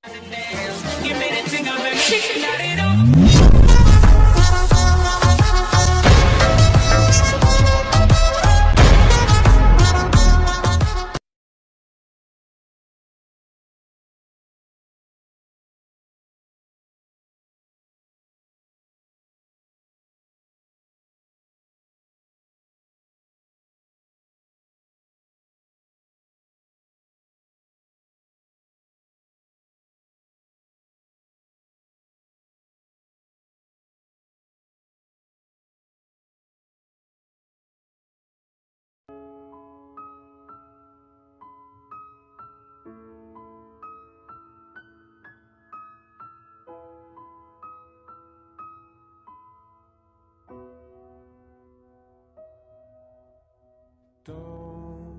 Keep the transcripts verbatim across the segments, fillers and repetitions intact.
Don't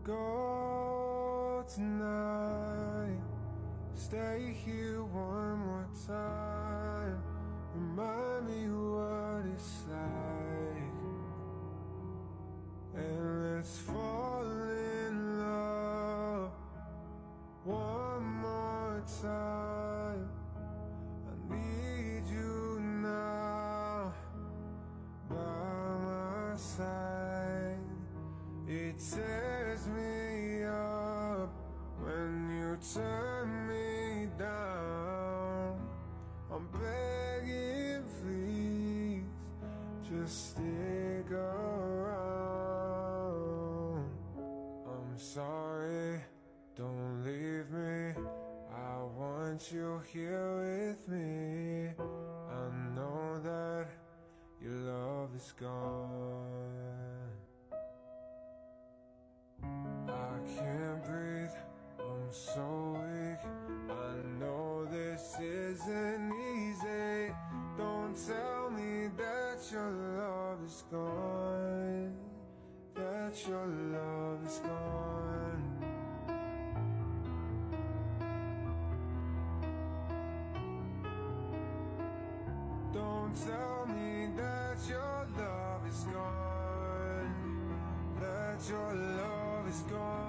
go tonight. Stay here one more time. Remind me what it's like, and let's fall in love one more time. I need you now by my side. It tears me up when you turn me down. I'm begging, please, just stick around. I'm sorry, don't leave me. I want you here with me. I know that your love is gone. I can't breathe, I'm so weak. I know this isn't easy. Don't tell me that your love is gone, that your love is gone. Don't tell me that your love is gone, that your love is gone.